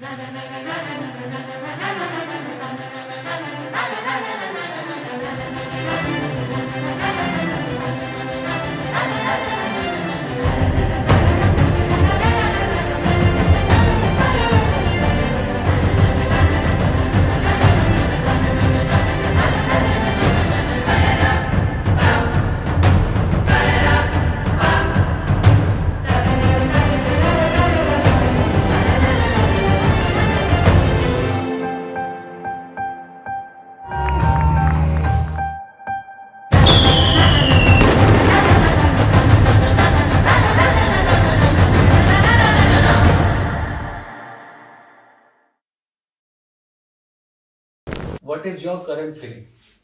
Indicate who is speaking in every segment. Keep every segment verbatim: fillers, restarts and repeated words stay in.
Speaker 1: What is your current feeling?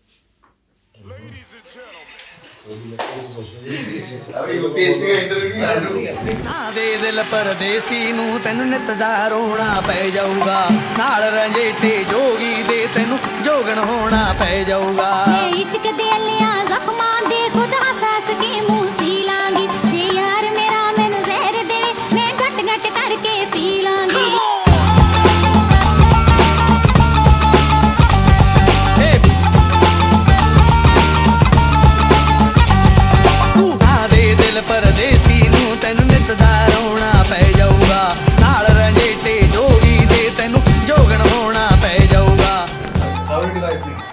Speaker 2: दे दिल परदेसी नू तेनू नित दा रोना पै जाऊगा नाल रंजेटे जोगी दे तेनू जोगन होना पै जाऊगा
Speaker 3: इश्क दे लिया जख्मां दे खुद हंस के मुंह सी लांगी जे यार मेरा मैनू जहर दे मैं गट गट करके पी लांगी परदेसी नू तेनू नित दा रोना पै जाऊगा नाल रंजेटे जोगी दे तेनू जोगन होना पै जाऊगा
Speaker 1: How did you guys think?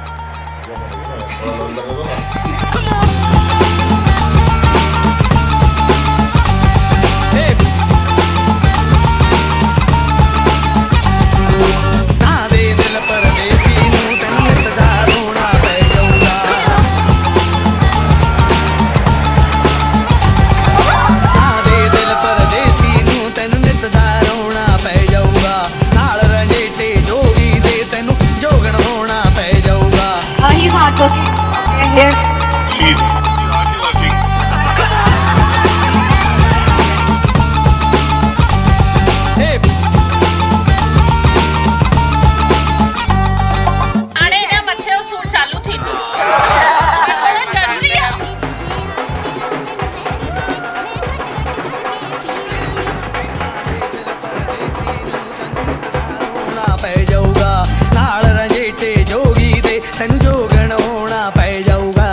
Speaker 3: Yes.
Speaker 4: She's hardworking.
Speaker 5: आने ना मथे उसूल चालू थी नी थोड़ा चल रही है
Speaker 2: पै जाऊगा नाल रंजेटे जोगी दे तेनू जोगन होना पै जाऊगा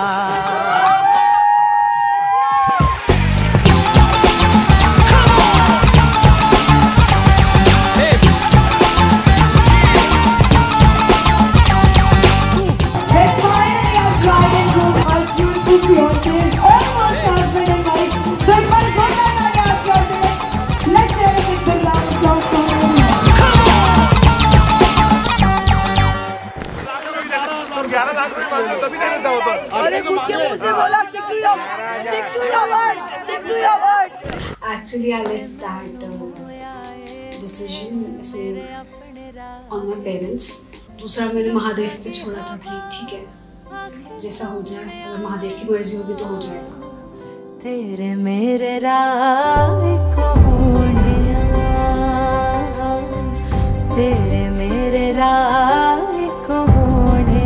Speaker 6: Actually, I left that uh, decision on my parents. दूसरा मैंने महादेव पे छोड़ा था कि ठीक है जैसा हो जाए अगर महादेव की मर्जी होगी तो हो जाएगा
Speaker 7: तेरे मेरे राह को होने तेरे मेरे राह को होने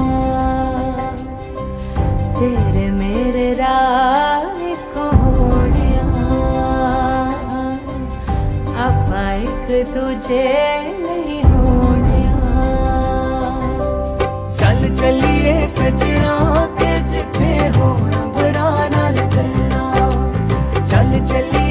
Speaker 7: तेरे मेरे राह को होने आपा एक तुझे नहीं होने चल चलिए सजना के जिथे होना बुरा नाल गल्ला चल चलिए